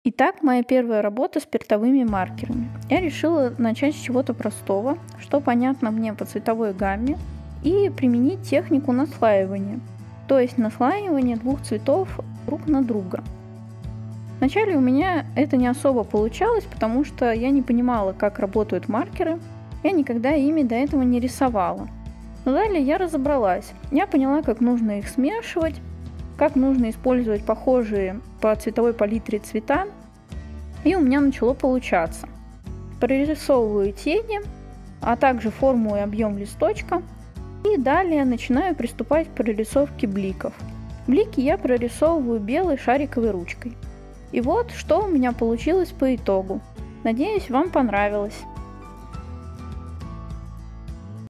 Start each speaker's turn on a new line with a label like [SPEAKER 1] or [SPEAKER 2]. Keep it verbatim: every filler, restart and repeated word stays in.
[SPEAKER 1] Итак, моя первая работа с спиртовыми маркерами. Я решила начать с чего-то простого, что понятно мне по цветовой гамме, и применить технику наслаивания, то есть наслаивание двух цветов друг на друга. Вначале у меня это не особо получалось, потому что я не понимала, как работают маркеры, я никогда ими до этого не рисовала. Но далее я разобралась, я поняла, как нужно их смешивать, как нужно использовать похожие по цветовой палитре цвета, и у меня начало получаться. Прорисовываю тени, а также форму и объем листочка, и далее начинаю приступать к прорисовке бликов. Блики я прорисовываю белой шариковой ручкой. И вот, что у меня получилось по итогу. Надеюсь, вам понравилось.